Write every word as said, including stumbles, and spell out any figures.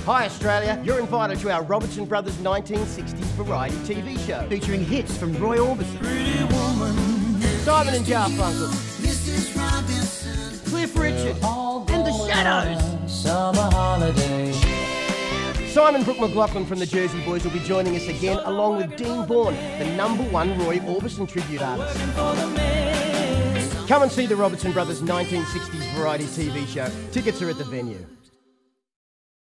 Hi Australia, you're invited to our Robertson Brothers nineteen sixties variety T V show featuring hits from Roy Orbison, Pretty Woman, Simon and Garfunkel, Missus Robinson, Cliff Richard, and The Shadows. Summer holiday. Simon Brook McLachlan from the Jersey Boys will be joining us again, along with Dean Bourne, the number one Roy Orbison tribute artist. Come and see the Robertson Brothers nineteen sixties variety T V show. Tickets are at the venue.